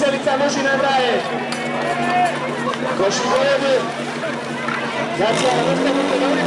Veselica Lužina daje. Koši Gojevi. Znači, nastavite da